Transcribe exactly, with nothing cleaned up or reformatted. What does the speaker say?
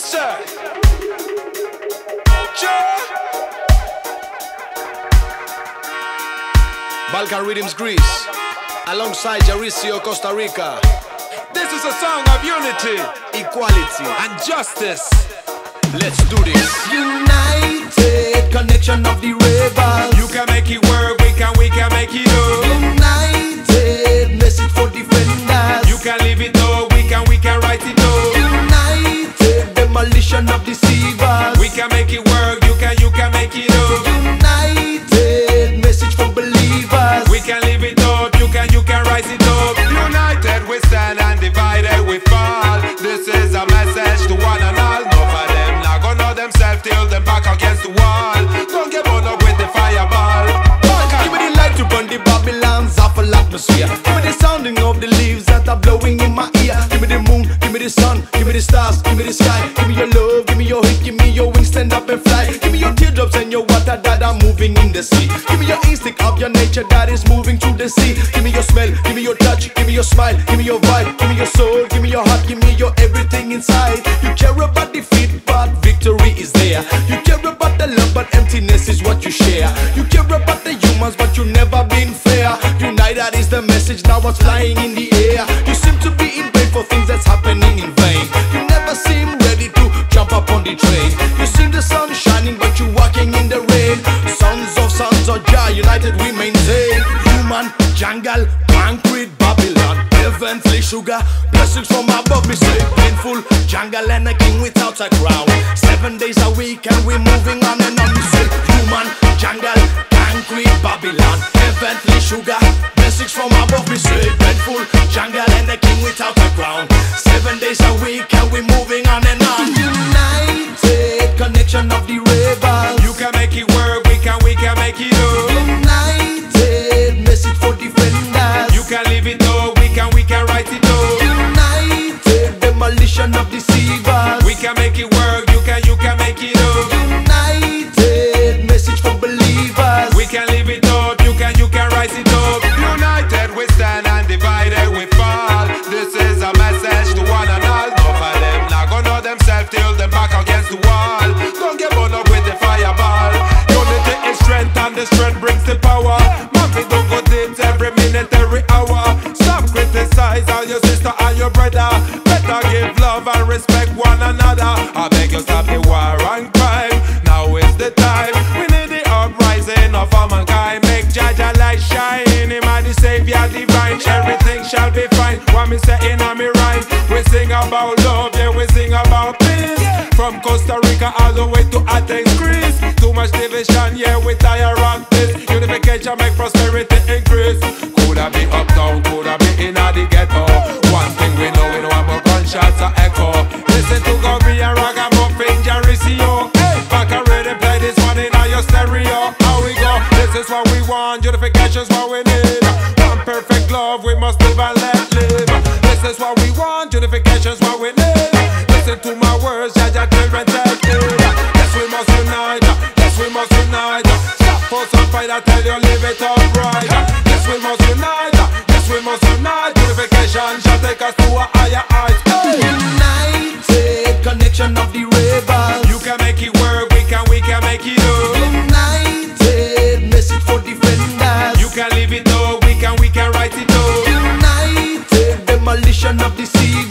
sir. Sure. Balkan Rhythms Greece, alongside Jaricio Costa Rica. This is a song of unity, Equality and justice. Let's do this. United, connection of the rebels. You can make it work, we can, we can make it up. United, message for defenders. You can leave it up, we can, we can write it up. United, demolition of deceivers. We can make it work, you can, you can make it up. United, message for believers. We can leave it up, you can, you can rise it up. United we stand and divided we fall. This is a message to one and all. No for them, not gonna know themselves till them back against the wall. Don't get burned up with the fireball. Give me the light to burn the Babylon's awful atmosphere. Give me the sounding of the leaves that are blowing in my ear. Give me the moon, give me the sun, give me the stars, give me the sky. Give me your love, give me your hit, give me your wings, stand up and fly. Give me your teardrops and your water that are moving in the sea. Give me your instinct of your nature that is moving through the sea. Give me your smell, give me your touch, give me your smile, give me your vibe, give me your soul, give me your heart, give me your everything inside. You care about defeat, but victory is there. You care about the love, but emptiness is what you share. You care about the humans, but you never been fair. United is the message, now what's flying in the air. You seem to be in pain for things that's happening in vain. You never seem ready to jump up on the train. You see the sun shining, but you walking in the rain. Sons of sons of Jah, united we maintain. Human, jungle, concrete, Babylon, heavenly sugar, blessings from above. Me say painful jungle and a king without a crown. Seven days a week and we moving on and on. Me say human, jungle, concrete, Babylon, heavenly sugar, blessings from above. Me say painful jungle and a king without a crown. Seven days a week and we moving on and on. United, connection of the rebels. You can make it work, we can, we can make it up. United, message for defenders. You can leave it up, we can, we can write it up. United, demolition of deceivers. We can make it work, you can, you can make it up. United, message for believers. We can leave it up, you can, you can rise it up. United we stand and divided we fall. This is a message to one and all. No for them, not gonna know themselves till them back against the wall. Don't get burned up with the fireball. Unity is strength and the strength brings the power. Man, we don't go deep every minute, every hour. Stop criticize all your sister and your brother. Better give love and respect one another. I beg you stop the war and crime. Now is the time. We need the uprising of all mankind. Make Jaja light shine. Him and the Savior divine. Everything shall be fine. What me say in a me rhyme. We sing about love, yeah, we sing about peace. From Costa Rica all the way to Athens, Greece. Too much division, yeah, we tire of this. Unification make prosperity increase. Coulda be uptown, coulda be in the ghetto. One thing we know, we know about gunshots are echo. Listen to Gobi and Ragamuffin, Jaricio. Hey, back already play this one in your stereo. How we go? This is what we want, unification's what we need. One perfect love, we must live and let live. This is what we want, unification's what we need. Listen to my words, Jaja children take it. Yes, we must unite, yes, we must unite. Stop for some fight, I tell you, live it upright. Yes, we must unite, yes, we must unite. Unification shall take us to a higher height. United, connection of the rebels. You can make it work, we can, we can make it up. United, message for defenders. You can leave it up, we can, we can write it up. United, demolition of deceivers.